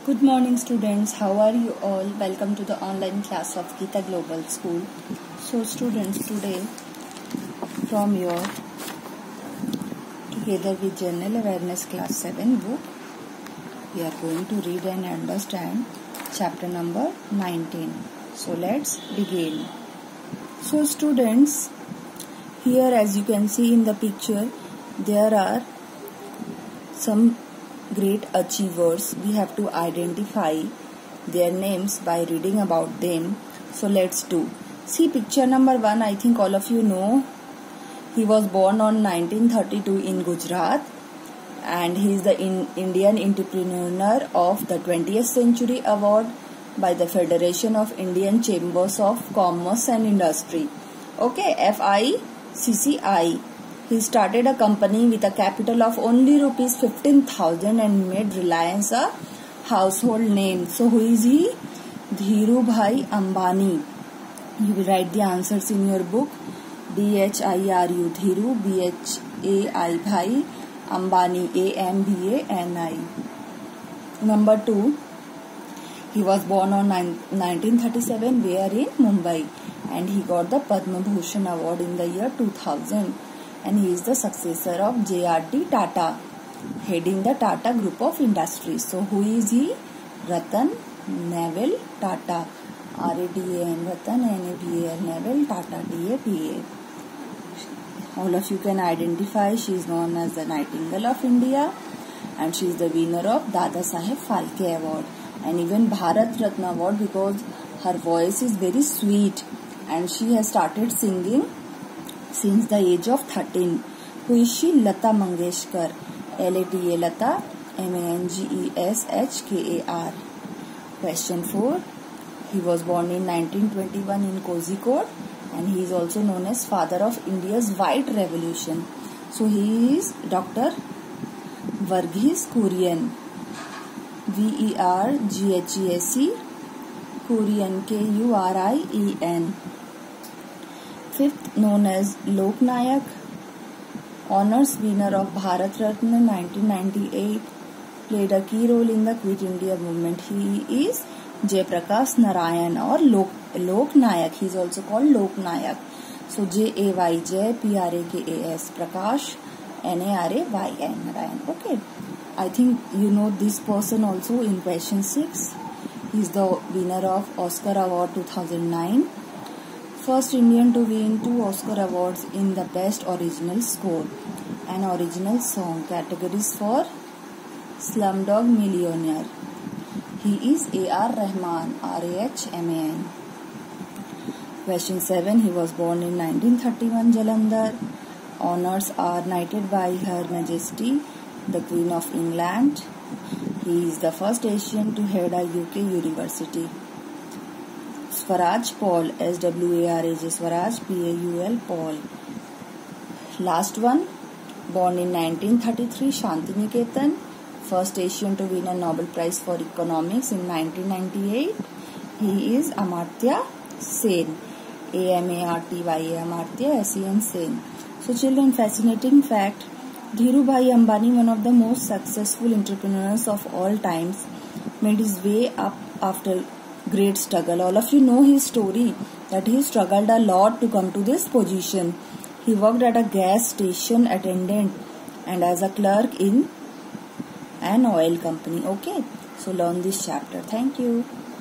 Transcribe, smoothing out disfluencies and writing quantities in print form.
Good morning students, how are you all? Welcome to the online class of Gita Global School. So students, today from your Together with General Awareness Class 7 book, we are going to read and understand chapter number 19. So let's begin. So students, here as you can see in the picture, there are some great achievers. We have to identify their names by reading about them. So let's do. See picture number 1, I think all of you know. He was born on 1932 in Gujarat and he is the Indian Entrepreneur of the 20th Century Award by the Federation of Indian Chambers of Commerce and Industry. Okay, FICCI. He started a company with a capital of only rupees 15,000 and made Reliance a household name. So who is he? Dhirubhai Ambani. You will write the answers in your book. DHIRU Dhiru, BHAI Bhai, Ambani AMBANI. Number 2. He was born on 1937 where in Mumbai and he got the Padma Bhushan Award in the year 2000. And he is the successor of J.R.D. Tata, heading the Tata Group of Industries. So who is he? Ratan Naval Tata. R-A-T-A-N, Ratan, N-A-V-A-L, Naval Tata, T-A-T-A. All of you can identify. She is known as the Nightingale of India and she is the winner of Dada Saheb Phalke Award and even Bharat Ratna Award because her voice is very sweet and she has started singing since the age of 13. Who is she? Lata Mangeshkar. L-A-T-A Lata, M-A-N-G-E-S-H-K-A-R. Question 4. He was born in 1921 in Kozhikode and he is also known as father of India's White Revolution. So he is Dr. Verghese Kurian. V-E-R-G-H-E-S-E Kurian, K-U-R-I-E-N. Fifth, known as Lok Nayak, honors winner of Bharat Ratna 1998, played a key role in the Quit India movement. He is Jaiprakash Narayan or Lok Nayak. He is also called Lok Nayak. So J-A-Y, Jai, P-R-A-K-A-S, Prakash, N-A-R-A-Y-N, Narayan. Okay. I think you know this person also in question 6. He is the winner of Oscar Award 2009. First Indian to win 2 Oscar awards in the Best Original Score and Original Song categories for Slumdog Millionaire. He is A.R. Rahman, R-A-H-M-A-N. Question 7. He was born in 1931 Jalandhar. Honours are knighted by Her Majesty, the Queen of England. He is the first Asian to head a UK university. Swaraj Paul, S-W-A-R-A-J, Swaraj, P-A-U-L, Paul. Last one, born in 1933, Shantiniketan, first Asian to win a Nobel Prize for Economics in 1998. He is Amartya Sen, A-M-A-R-T-Y-A, Amartya S-E-N, Sen. So children, fascinating fact, Dhirubhai Ambani, one of the most successful entrepreneurs of all times, made his way up after great struggle. All of you know his story that he struggled a lot to come to this position. He worked at a gas station attendant and as a clerk in an oil company. Okay, so learn this chapter. Thank you.